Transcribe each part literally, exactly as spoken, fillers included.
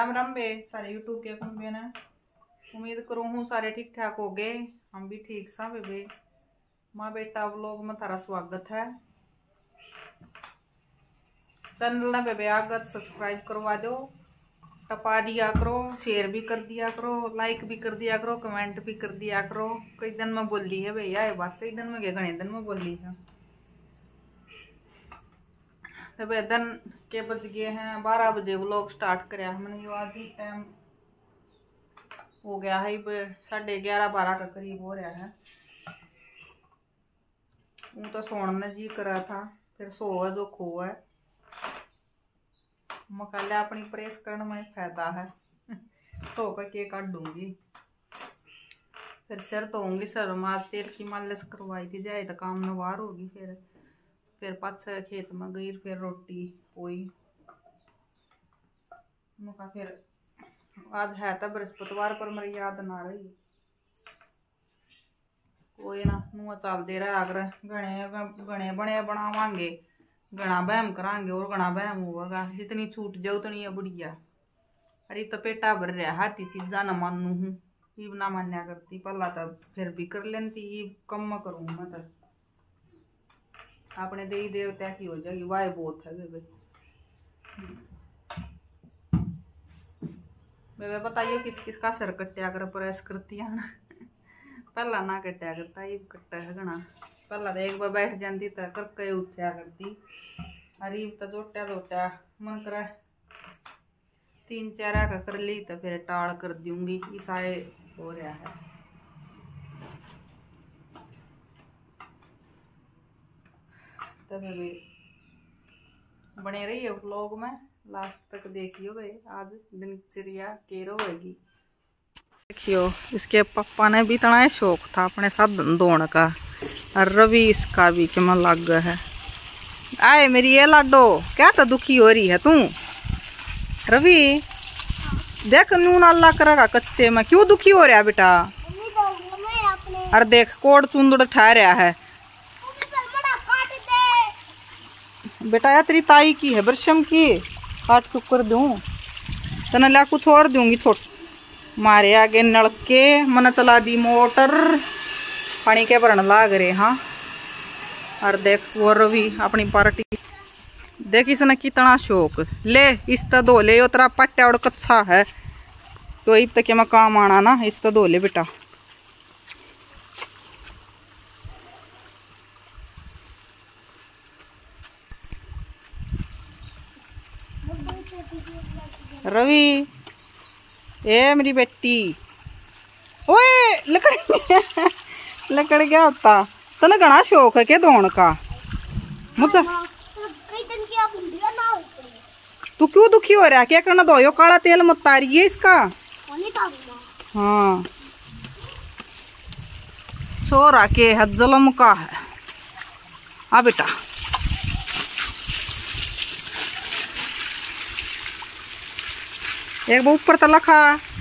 राम राम बे सारे यूट्यूब के कुंबे ने उम्मीद करूँ हूँ सारे ठीक ठाक हो गए। हम भी ठीक सा बेबे माँ बेटा व्लॉग में थारा स्वागत है। चैनल ना बेबे आगत सब्सक्राइब करवा दो, टपा दिया करो, शेयर भी कर दिया करो, लाइक भी कर दिया करो, कमेंट भी कर दिया करो। कई दिन में बोली है भैया ये बात, कई दिन में गए घने दिन में बोली है। तो भाई दिन के बज गए हैं बारह बजे व्लॉग स्टार्ट कराया हमने। जो आज ही टाइम हो गया है साढ़े ग्यारह बारह का करीब हो रहा है। वो तो सोने जी करा था फिर सोवा जो खो है मकाले अपनी प्रेस करने में फायदा है। सो का केक काटूंगी फिर सिर धोऊंगी, सर माज तेल की मालिश करवाई थी जाए तो काम नवार होगी। फिर फिर पाछे खेत में गई, फिर रोटी पोई मुका। फिर आज है तो बृहस्पतिवार पर मेरी याद ना रही कोई ना मुँह चाल दे रहा आग्रह गणे गणे बने बनावांगे, घना बहम करांगे और घना बहम होगा। जितनी छूट जाओ उतनी है बढ़िया। अरे तो पेटा भर रहा हाथी चीजा न मानू हूँ ईब ना मान्या करती पहला तो फिर भी कर लेती ईब कम करूँ मैं तो अपने देवी देवता की हो जाएगी। वाह बहुत है बेबे। बेबे बताइए किस किस का सिर कट्या कर प्रेस करती है ना। पहला ना कट्या करता ये कट्टा है घना। पहला तो एक बार बैठ जाती तो करके उठा करती। अरे तो जोटा जोटा मन करे तीन चार का कर ली तो फिर टाल कर दूंगी। ईसाए हो रहा है तो बेबे बने रही है व्लॉग में लास्ट तक देखियो भाई। आज दिनचर्या केरो होगी देखियो। इसके पापा ने भी इतना शौक था अपने साथ धोने का और रवि इसका भी कि मन लग है। आए मेरी ये लाडो क्या तो दुखी हो रही है तू। रवि देख नून अल्लाह करेगा कच्चे में क्यों दुखी हो रहा बेटा। अरे देख कोड चुंदड़ ठा रहा है बेटा। यार तेरी ताई की है बरशम की काट चुक कर दूं तना ला कुछ और दूंगी छोट मारे आगे नलके मन चला दी मोटर पानी के भरन लाग रहे। हाँ और देख वो रवि अपनी पार्टी देख इसने कितना शौक ले इस तो धो ले यो तेरा पट्टा और कच्चा है तो इब तक मैं काम आना ना इस तो धो ले बेटा। रवि ए मेरी बेटी ओए लकड़ लकड़ क्या होता तने घना शौक है क्या धोने का मुझे। तू क्यों दुखी हो रहा है क्या करना धोयो काला तेल मत तारी है इसका। हाँ सो रहा के हज्जलम का है। हाँ बेटा एक वो ऊपर तला खा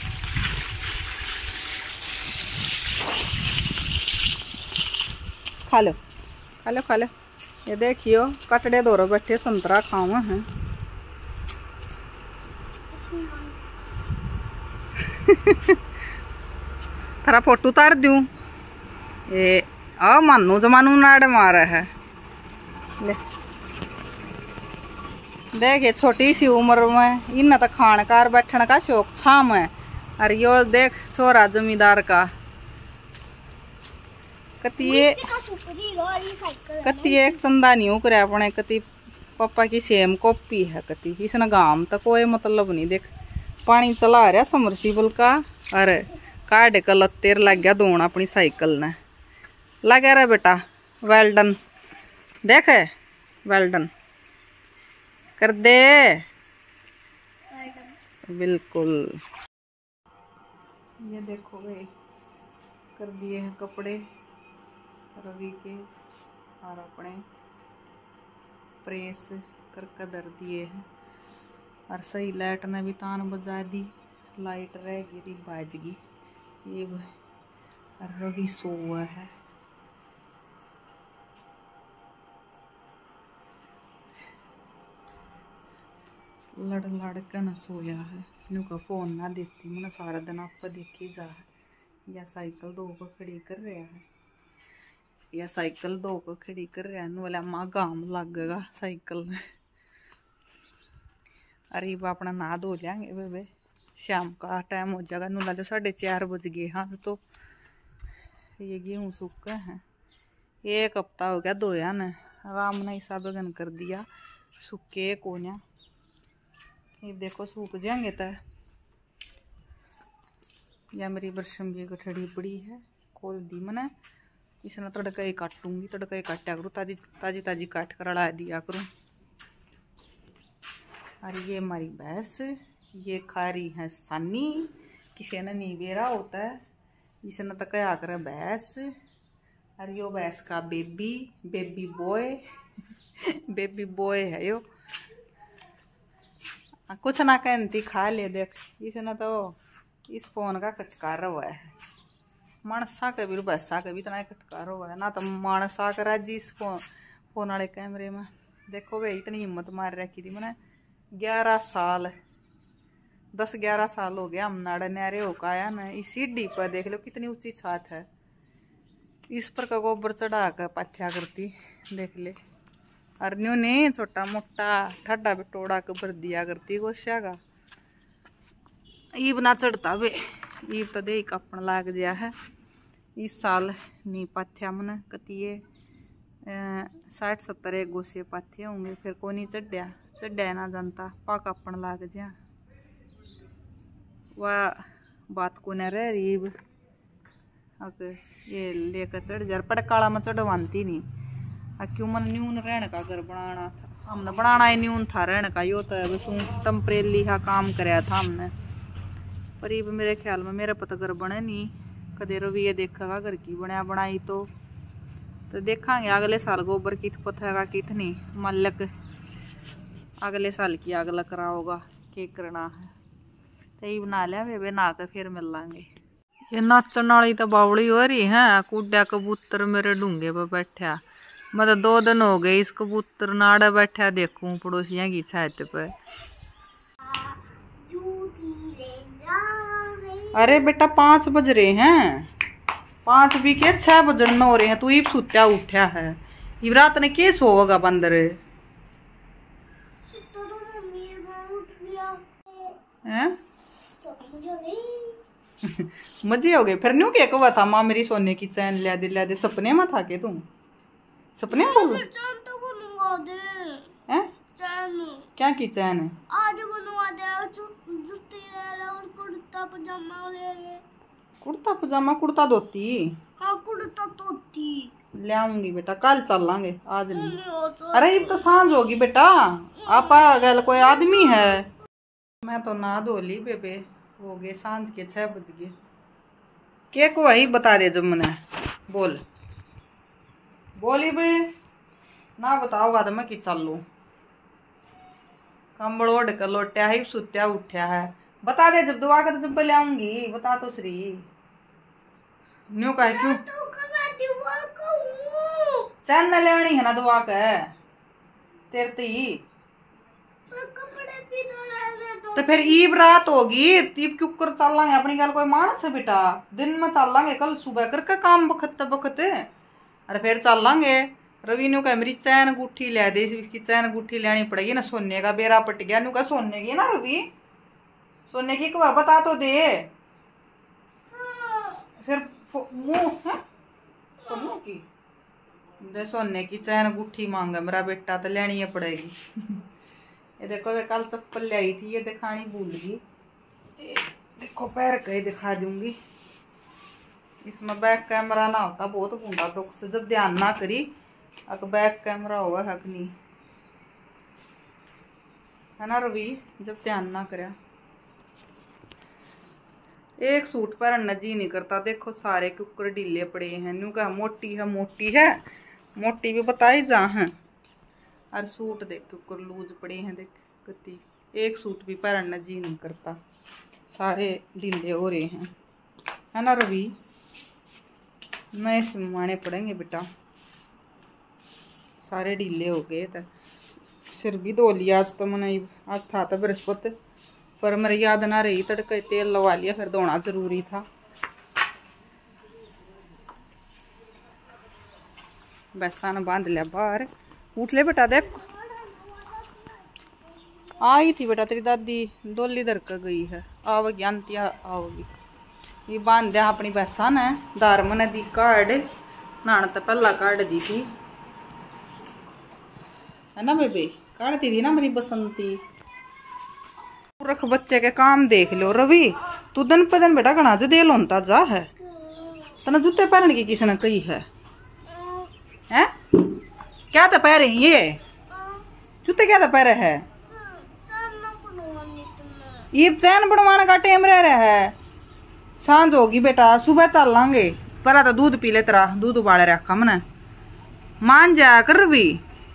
खा लो खा लो खा लो। ये देखियो कटड़े दोरो बैठे संतरा खावा है। थारा फोटो उतार दूं ये आ मानू जमानू नाड़ मारा है ले। देख छोटी सी उम्र में इन तो खानकार बैठने का शौक छाम है। और यो देख छोरा जमींदार का कती कती एक चंदा नहीं उकरे अपने कती पापा की सेम कॉपी है कती इसने गांव तो कोई मतलब नहीं। देख पानी चला रहा समरसीबल का अरे काढ़ का लत्तेर लग गया दोन अपनी साइकिल ने लगा रहा बेटा। वेल डन देख वेल डन कर दे बिल्कुल। ये देखो भाई कर दिए हैं कपड़े रवि के और अपने प्रेस करके धर दिए हैं। और सही लाइट ने भी तान बजा दी लाइट रह गई बाजगी ये रवि सोया है। लड़ लड़ के न सोया है। इनका फोन ना देती मैंने सारा दिन आप देखी जा है। या साइकिल दो को खड़ी कर रहा है या साइकिल दो को खड़ी कर रहा है वाला माँ गाम लगेगा साइकिल में। अरे वो अपना ना धो लेंगे बेबे शाम का टाइम हो जाएगा नूला जो साढ़े चार बज गए हाँ तो ये गेहूँ सूखा है एक हफ्ता हो गया धोया ने आराम ने हिसाब गन कर दिया सूखे कोन्या ये देखो सूख जाएंगे तो। या मेरी बरसम भी गठड़ी पड़ी है खोल दी मैंने इसने तड़का ही काटूंगी तड़का ही काटा करूँ ताजी ताजी ताजी काट कर अड़ा दिया करूँ। और ये हमारी भैंस ये खा रही है सानी किसी ने नीवेरा होता है इसने तो क्या कर भैंस। और यो भैंस का baby baby boy baby boy है यो कुछ ना कहती खा ले देख इसने तो इस फोन का कटकार हुआ है मानसा के भी भैंसा के भी इतना कटकार हुआ है ना तो मानसा करा जी इस फोन फोन वाले कैमरे में। देखो भाई इतनी हिम्मत मार रखी थी मैंने ग्यारह साल दस ग्यारह साल हो गया हम नाड़े नारे होकर आया ना इस सीढ़ी पर देख लो कितनी ऊंची छत है इस पर का गोबर चढ़ा कर पथ्या करती देख ले। और न्यू ने छोटा मोटा ठड्डा बिटोड़ा के भर दिया करती गोश्या का ईब ना चढ़ता वे ईब तो दे कपन लाग गया है इस साल नी पाथ्या मन कतिये साठ सत्तर एक गोसे पाथे होंगे फिर को नहीं चढ़िया चढ़िया ना जानता पा कपन लाग जा वह बात को न रह रीब अगर ये लेकर चढ़ जा पड़काला में चढ़वाती नहीं क्यों मन न्यून रहने का घर बनाना था हमने बनाना ही न्यून था रहने का यो तो बस टम्परेली हा काम कराया था हमने पर ये मेरे ख्याल में मेरा पता घर बने नहीं कदे रो भी ये देखेगा घर की बनया बनाई तो तो देखांगे अगले साल गोबर कित पथेगा कित नहीं मालिक अगले साल की अगला कराओगा के करना है तो ये बना लिया वे नहा के फिर मिल लांगे। ये नाचन वाली तो बावड़ी हो रही है कूड़ा कबूतर मेरे डूंगे पर बैठा मतलब दो दिन हो गए इस कबूतर नाड़े बैठा देखूं पड़ोसियां की छत पे। अरे बेटा पाँच बज रहे हैं पाँच भी के छह बजन हो रहे हैं तू इब सुत्या उठा है इब रात ने के सोगा बंदर हैं मजे हो गए फिर न्यू क्या कहा था माँ मेरी सोने की चैन लिया दे लिया दे सपने में था के तुम सपने में बोल हैं क्या की चैन है आज बनवा दे जूती ले ले और कुर्ता पजामा ले ले कुर्ता पजामा कुर्ता धोती हाँ कुर्ता धोती ले आऊंगी बेटा कल चल लांगे आज नहीं। अरे ये तो सांझ होगी बेटा आप आ गए कोई आदमी है मैं तो ना धो ली बेबे हो गए सांझ के छह बज गए के को वही बता दे जो मैंने बोल बोली बे ना बताओगा तो मैं कि चल लू कंबल ओढ़ कर लोटिया ही सुत्या उठ्या है बता दे जब दुआ कर जब ले आऊंगी बता तो श्री न्यू का है क्यों चैन न लेनी है ना दुआ का तेरे ती तो फिर ईब रात होगी ईब क्यों कर चल लांगे अपनी गल कोई मानस है बेटा दिन में चल लांगे कल सुबह करके काम बखत बखत अरे फिर चल लांगे। रवि नु कह मेरी चैन गुठी ले दे इसकी चैन गुठी लेनी पड़ेगी ना सोने का बेरा पट गया नु का सोने की ना रवि सोने की कब बता तो दे फिर मुंह सोने की दे सोने की चैन गुठी मांगा मेरा बेटा तो लेनी है पड़ेगी। ये देखो वे कल चप्पल ले आई थी ये दिखानी भूल गई देखो पैर कहीं दिखा दूंगी इसमें बैक कैमरा ना होता बहुत बूंदा दुख से जब ध्यान ना करी अगर बैक कैमरा हुआ है कि नहीं है ना रवि जब ध्यान ना करा एक सूट पहनना जी नहीं करता देखो सारे कुकर ढीले पड़े हैं न्यू का मोटी है मोटी है मोटी भी बताई जा है और सूट देख कुकर लूज पड़े हैं देख कति एक सूट भी पहनना जी नहीं करता सारे ढीले हो रहे हैं है ना रवि नए सिलवाने पड़ेंगे बेटा सारे ढीले हो गए तो सिर भी धो लिया आज तो मैंने आज था तो बृहस्पति पर मेरे याद ना रही, तड़के तेल लगा लिया, फिर धोना जरूरी था। भैंसा ने बांध लिया बाहर। उठ ले बेटा, देख आई थी बेटा तेरी दादी, डोली धर कर गई है, आओगी आंटी आओगी। ये बांध दिया अपनी भैंसा ने, दार मैंने दी काट, नहाने तो पहला काट दी थी, है ना बेबे, काटती थी ना मेरी बसंती। रख बच्चे के काम देख लो रवि, तू दिन पे दिन बेटा घना जो देल होता जा है, तना जूते पहनने की किसी ने कही है, हैं? क्या तो पहरे ये जूते, क्या तो पहरे है? ये चैन बनवाने का टाइम रह रहा है, सांझ होगी बेटा, सुबह चल लांगे। पर तो दूध पी ले, तेरा दूध उबाले रखा मैंने, मान जाया कर भी।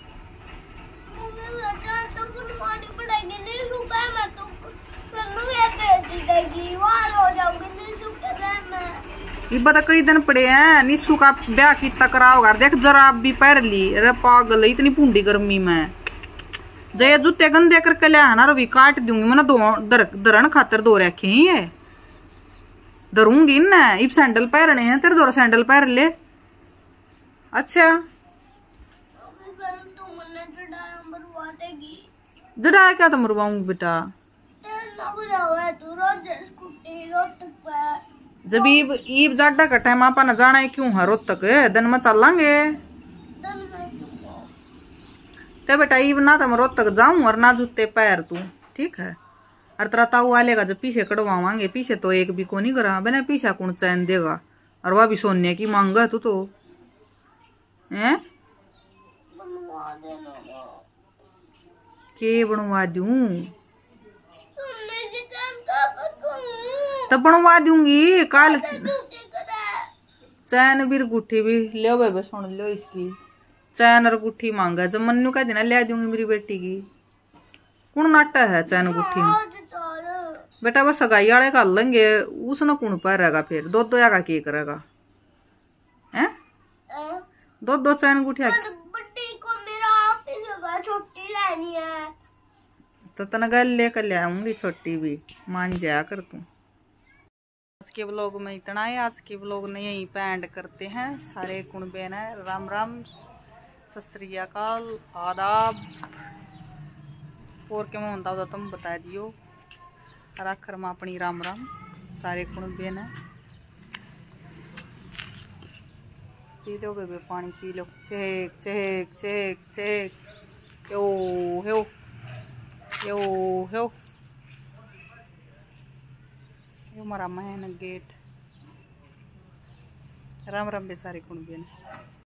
ये बता कई दिन पड़े हैं, निशु का ब्याह की तकरार होगा, देख जरा भी पैर ली। अरे पागल, इतनी पूंडी गर्मी में जय जूते गंदे करके लिया है ना रवि, काट दूंगी मैंने, दो दर, दरण खातर दो रखे ही है, धरूंगी ना। इब सैंडल पहनने हैं तेरे, दो सैंडल पहन ले। अच्छा जड़ाया क्या तो मरवाऊंगी बेटा, जब ईब ईब जाडा का टाइम आपा न जाना है क्यों है रोहतक, दिन में चलेंगे ते बेटा। ईब ना तो मैं रोहतक जाऊं और ना जूते पैर तू, ठीक है। और तेरा ताऊ आलेगा जब पीछे कटवावांगे, पीछे तो एक भी को नहीं करा बिना पीछा कौन चैन देगा, और वह भी सोने की मांग है तू तो, हैं? के बनवा दूं तो बनवा दूंगी कल, चैन भी गुठी भी ले बेबे, सुन लो इसकी चैन और गुठी मांगा, जब मन्नू का दिन ले दूंगी मेरी बेटी की। कौन नाटा है चैन गुठी में बेटा, बस सगाई वाले कर लेंगे, उसने कौन पहरेगा फिर, दो दो का के करेगा, हैं? दो दो चैन गुठिया छोटी लेनी है तो तना गल लेकर ले आऊंगी, छोटी भी मान जाया कर तू। आज के व्लॉग में इतना है, आज के व्लॉग ने यहीं पे एंड करते हैं। सारे कुणबे ने राम राम, सत श्री अकाल, आदाब, और क्या मैं होता तुम बता दियो, और आखिर में अपनी राम राम सारे कुणबे ने। पी लो बेबे पानी, पी लो, चेक चेक चेक चेक, यो हो यो हो यो हमारा महन गेट। राम राम बे सारे कुणबे ने।